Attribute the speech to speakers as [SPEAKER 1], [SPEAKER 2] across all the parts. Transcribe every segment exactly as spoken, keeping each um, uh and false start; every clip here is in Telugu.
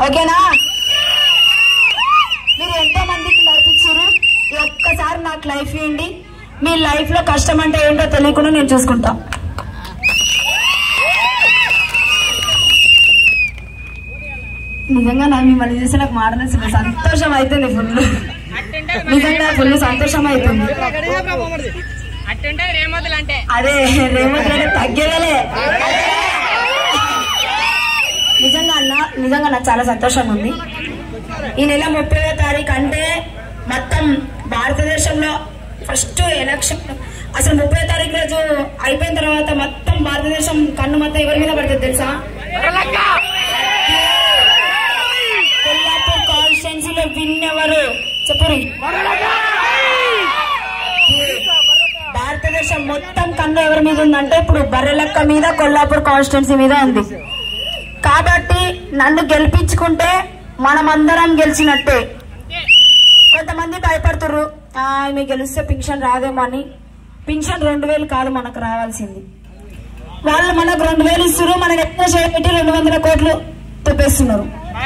[SPEAKER 1] ఓకేనా? మీరు ఎంతో మందికి లైఫ్ ఇచ్చారు, ఒక్కసారి నాకు లైఫ్ ఇవ్వండి. మీ లైఫ్ లో కష్టం అంటే ఏంటో తెలియకుండా నేను చూసుకుంటా. నిజంగా నా మిమ్మల్ని చూసి నాకు మాట్లాడాల్సిన సంతోషం అవుతుంది, ఫుల్ నిజంగా ఫుల్ సంతోషం అవుతుంది. అదే రేమతులు అంటే తగ్గేదలే. నిజంగా అన్న, నిజంగా నాకు చాలా సంతోషంగా ఉంది. ఈ నెల ముప్పైవ తారీఖు అంటే మొత్తం భారతదేశంలో ఫస్ట్ ఎలక్షన్. అసలు ముప్పై తారీఖు రోజు అయిపోయిన తర్వాత మొత్తం భారతదేశం కన్ను మొత్తం ఎవరి మీద పడుతుంది తెలుసా? కొల్లాపూర్ కాన్స్టిట్యున్సీలో విన్ ఎవరు చెప్పరు? భారతదేశం మొత్తం కన్ను ఎవరి మీద ఉందంటే ఇప్పుడు బర్రెలక్క మీద, కొల్లాపూర్ కాన్స్టిట్యున్సీ మీద ఉంది. కాబట్టి నన్ను గెలిపించుకుంటే మనమందరం గెలిచినట్టే. కొంతమంది భయపడుతుర్రు, ఆమె గెలిస్తే పింఛన్ రాదేమో అని. పింఛన్ రెండు వేలు కాదు మనకు రావాల్సింది. వాళ్ళు మనకు రెండు వేలు ఇస్తున్నారు, మనకు ఎక్కువ చేయబెట్టి రెండు వందల కోట్లు తెప్పేస్తున్నారు.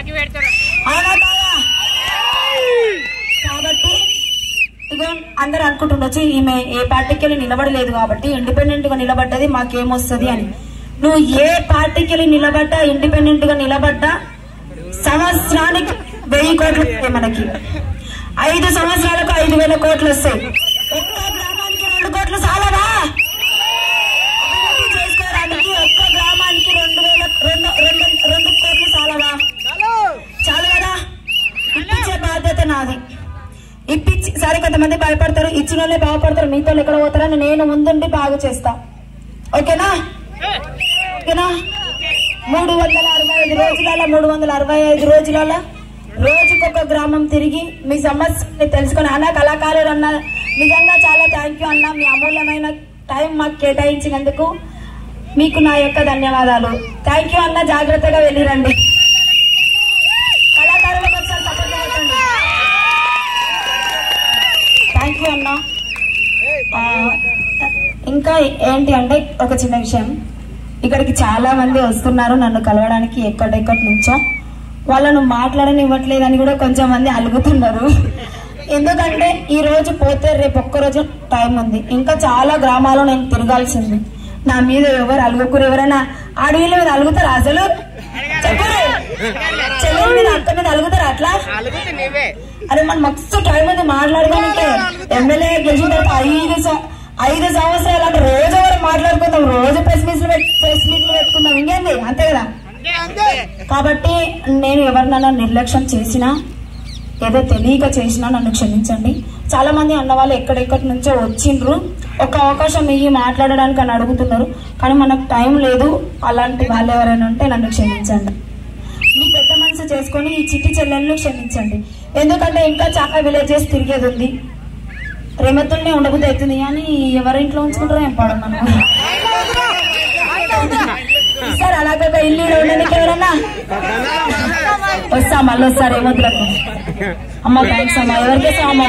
[SPEAKER 1] కాబట్టి ఇక అందరు అనుకుంటుండొచ్చు ఈమె ఏ పార్టీకి వెళ్ళి నిలబడలేదు కాబట్టి ఇండిపెండెంట్ గా నిలబడ్డది మాకేమొస్తుంది అని. నువ్వు ఏ పార్టీకి వెళ్ళి నిలబడ్డా, ఇండిపెండెంట్ గా నిలబడ్డా సంవత్సరానికి వెయ్యి కోట్లు వస్తాయి మనకి. ఐదు సంవత్సరాలకు ఐదు వేల కోట్లు వస్తాయి. ఒక్క గ్రామానికి రెండు కోట్లు చాలదా చేసుకోవడానికి? ఒక్క గ్రామానికి రెండు వేల రెండు రెండు రెండు కోట్లు చాలదా? చాలు కదా. ఇప్పించే బాధ్యత నాది. ఇప్పించి సరే కొంతమంది భయపడతారు, ఇచ్చిన వాళ్ళే బాగుపడతారు, మీతో ఎక్కడ పోతారని నేను ముందుండి బాగు చేస్తా. ఓకేనా? ఓకేనా? మూడు వందల అరవై ఐదు రోజుల మూడు వందల అరవై ఐదు రోజుల రోజుకొక గ్రామం తిరిగి మీ సమస్యని తెలుసుకొని, అన్న కళాకారులు అన్న నిజంగా చాలా థ్యాంక్ యూ అన్న. మీ అమూల్యమైన టైం మాకు కేటాయించినందుకు మీకు నా యొక్క ధన్యవాదాలు. థ్యాంక్ యూ అన్న. జాగ్రత్తగా వెళ్ళిరండి. కళాకారులకు ఒకసారి సపోర్ట్ చేయండి. థ్యాంక్ యూ అన్న. ఇంకా ఏంటి అంటే ఒక చిన్న విషయం, ఇక్కడికి చాలా మంది వస్తున్నారు నన్ను కలవడానికి ఎక్కడెక్కడి నుంచో. వాళ్ళను మాట్లాడనివ్వట్లేదని కూడా కొంచెం మంది అలుగుతున్నారు. ఎందుకంటే ఈ రోజు పోతే రేపు ఒక్కరోజు టైం ఉంది, ఇంకా చాలా గ్రామాలు నేను తిరగాల్సింది. నా మీద ఎవరు అలుగుకురు? ఎవరైనా అడవిల మీద అలుగుతారు? అసలు చెప్పరు. చెల్లెల మీద, అక్క మీద అలుగుతారు అట్లా? అరే మన మస్తు టైం ఉంది మాట్లాడుకోనికే. ఎమ్మెల్యే గెలిచిన తర్వాత ఐదు ఐదు సంవత్సరాలు అంటే రోజు ఎవరు మాట్లాడుకుందాం, రోజు ప్రెస్ మీట్లు ప్రెస్ మీట్లు పెట్టుకుందాం, ఇంకేంది? అంతే కదా. కాబట్టి నేను ఎవరినైనా నిర్లక్ష్యం చేసినా, ఏదో తెలియక చేసినా నన్ను క్షమించండి. చాలా మంది అన్నవాళ్ళు ఎక్కడెక్కడి నుంచో వచ్చిండ్రు, ఒక అవకాశం ఇవి మాట్లాడడానికి అని అడుగుతున్నారు, కానీ మనకు టైం లేదు. అలాంటి వాళ్ళు ఎవరైనా ఉంటే నన్ను క్షమించండి. మీ పెద్ద మనసు చేసుకొని ఈ చిట్టి చెల్లెలను క్షమించండి. ఎందుకంటే ఇంకా చాలా విలేజెస్ తిరిగేది ఉంది. రేమతుల్ని ఉండబుద్ధి అవుతుంది కానీ ఎవరింట్లో ఉంచుకుంటారో ఏం పడదు మనం. సార్ అలాగే ఇల్లు ఉండడానికి ఎవరన్నా వస్తా, మళ్ళీ వస్తారు రేమతులకు. అమ్మ థ్యాంక్స్ అమ్మ. ఎవరికేసా అమ్మ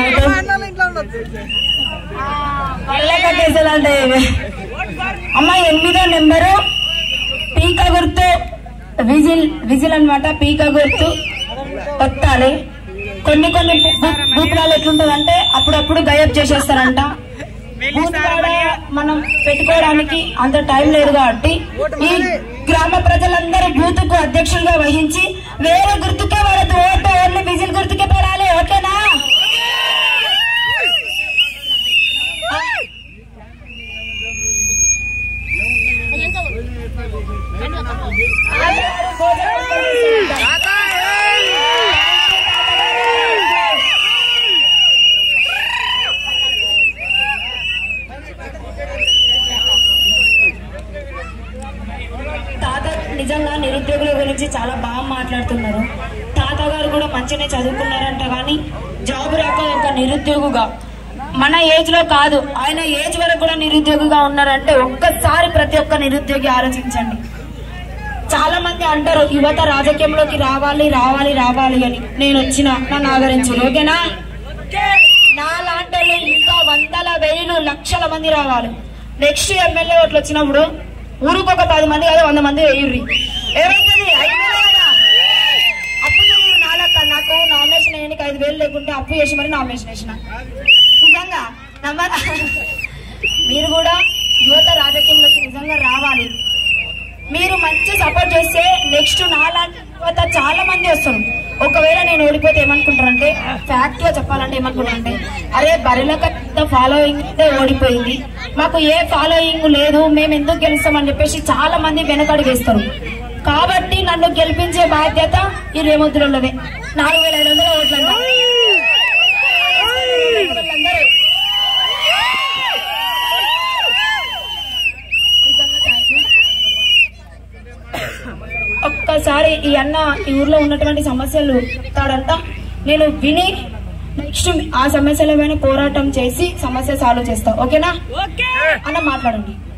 [SPEAKER 1] అంటే అమ్మ ఎనిమిదో నెంబరు పీక గుర్తు విజిల్ విజిల్ అనమాట. పీక గుర్తు కొట్టాలి. కొన్ని కొన్ని బూత్రాలు ఎట్లుంటది అంటే అప్పుడప్పుడు గయబ్ చేసేస్తారంట. బూత్ కాడ మనం పెట్టుకోవడానికి అంత టైం లేదు కాబట్టి ఈ గ్రామ ప్రజలందరూ బూత్ కు అధ్యక్షులుగా వహించి వేరే గుర్తుకే వాళ్ళతో ఓటు ఓన్లీ విజిల్ గుర్తుకే పడాలి. ఓకేనా? నిజంగా నిరుద్యోగుల గురించి చాలా బాగా మాట్లాడుతున్నారు. తాతగారు కూడా మంచిగానే చదువుకున్నారంట, కానీ జాబ్ రాక ఒక నిరుద్యోగిగా, మన ఏజ్ లో కాదు ఆయన ఏజ్ వరకు కూడా నిరుద్యోగిగా ఉన్నారంటే ఒక్కసారి ప్రతి ఒక్క నిరుద్యోగి ఆలోచించండి. చాలా మంది అంటారు యువత రాజకీయంలోకి రావాలి రావాలి రావాలి అని. నేను వచ్చిన నన్ను ఆదరించు. ఓకేనా? నా లాంటి ఇంకా వందల వేలు లక్షల మంది రావాలి. నెక్స్ట్ ఎమ్మెల్యే ఓట్లు వచ్చినప్పుడు ఊరికి ఒక పది మంది కదా వంద మంది వేయుర్రి. ఏమైతుంది? అప్పుడు వేలు లేకుంటే అప్పు చేసి మరి నామినేషన్ వేసిన. నిజంగా నమ్మరా? మీరు కూడా యువత రాజకీయంలోకి నిజంగా రావాలి. మీరు మంచి సపోర్ట్ చేస్తే నెక్స్ట్ నాలాంటి యువత చాలా మంది వస్తారు. ఒకవేళ నేను ఓడిపోతే ఏమనుకుంటారంటే, ఫ్యాక్ట్ గా చెప్పాలంటే ఏమనుకుంటారంటే, అరే బరిలక ఫాలోయింగ్ అయితే ఓడిపోయింది, మాకు ఏ ఫాలోయింగ్ లేదు, మేము ఎందుకు గెలుస్తామని చెప్పేసి చాలా మంది వెనకడు వేస్తారు. కాబట్టి నన్ను గెలిపించే బాధ్యత ఈ రేవంతులదే. నాలుగు వేల ఐదు వందల ఓట్లంతా ఒక్కసారి ఈ అన్న ఈ ఊర్లో ఉన్నటువంటి సమస్యలు చెప్తాడంట. నేను విని నెక్స్ట్ ఆ సమస్యల పైన పోరాటం చేసి సమస్య సాల్వ్ చేస్తా. ఓకేనా అన్న? మాట్లాడండి.